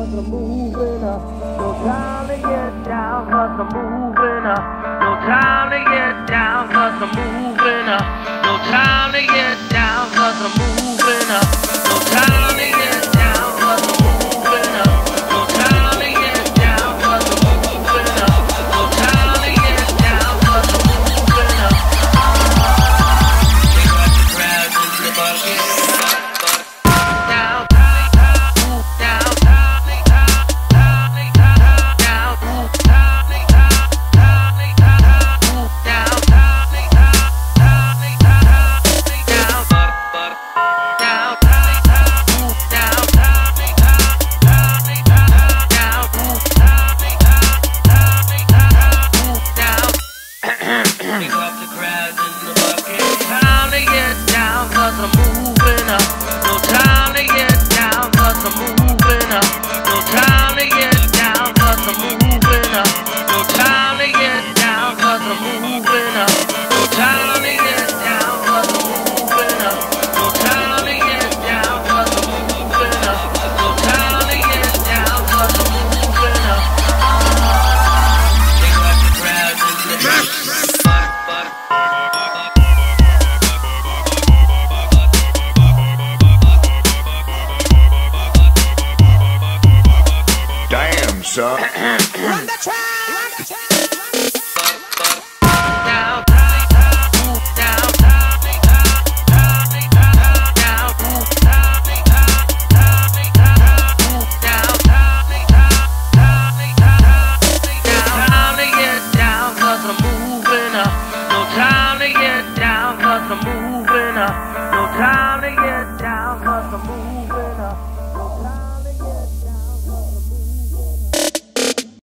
cause I'm moving up. No time to get down cause I'm moving up. No time to get down cause I'm moving up. No time to get down cause I'm moving up. No time to get down cause I'm moving up. No time to get down cause I'm moving up. No time to get down cause I'm moving up. They got the crowd in the bucket. Pick up the crowd in the bucket. Time to get down cause I'm moving up. No time to get down cause I'm moving up. No time to get down cause I'm moving up. No time to get down cause I'm moving up. No time to get down cause I'm moving up. No time to get down cause I'm moving up. No time to get down cause I'm moving up. Pick up the crowd in the bucket. Damn, son. Run the track!